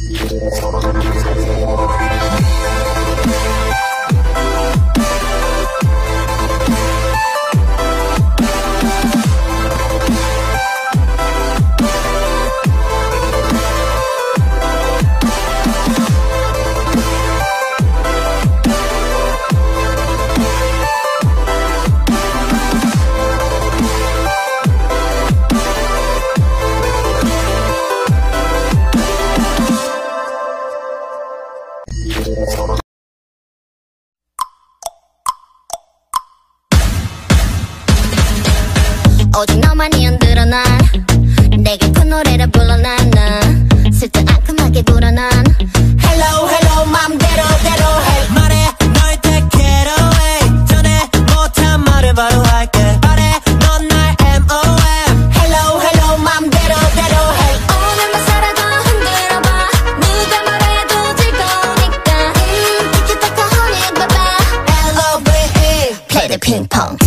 오직 너만이 흔들어 난 내게 그 노래를 불러 나는 쓸데않끔하게 불어 난 Hello hello 맘대로 대로 해 말해 널 take it away 전에 못한 말을 바로 할게 말해 넌 날 MOM Hello hello 맘대로 대로 해 오늘만 살아도 흔들어봐 누가 말해도 즐거우니까 티키타카 honey baby L-O-V-E Play the ping pong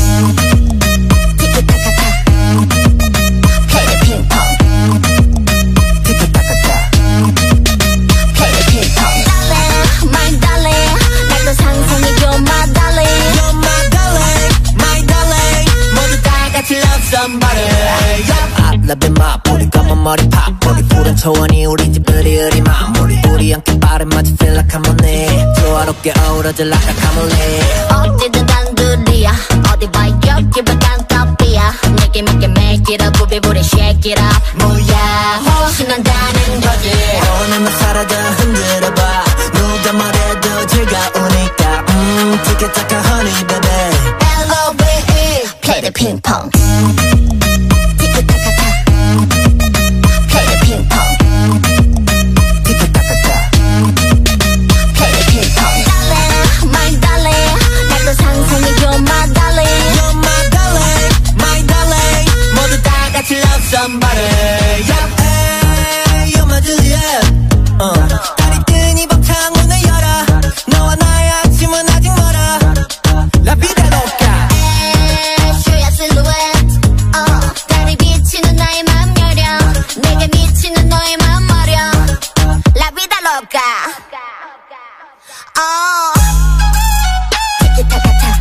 Love my 뿌리 검은 머리 팝 머리 푸른 초원이 우리 집 으리으리만 우리 함께 빠른 마치 feel like I'm on it 조화롭게 어우러져 like a camel 어디든 단둘이야 어디 봐 여기봐 딴따비야 Make it up 부비부리 shake it up 뭐야 신난다는 거지 오늘만 살아도 흔들어봐 누가 말해도 즐거우니까 티켓타카 honey baby L-O-V-E Play the ping pong Somebody, yeah, hey, you're my Juliet. 달이 뜬 이 밤 창문을 열어. 너와 나의 아침은 아직 멀어. La vida loca. 슈야 실루엣. 달이 비치는 나의 맘 여려. 내게 미치는 너의 맘 머려. La vida loca. 티키타카타.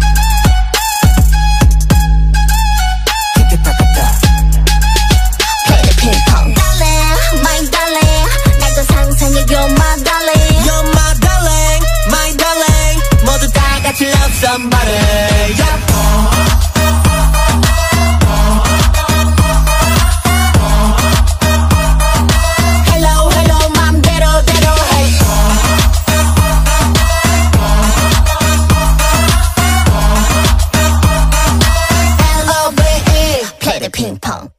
Love somebody, yeah. Hello, hello, 맘대로 대로 해. L-O-V-E, play the ping pong.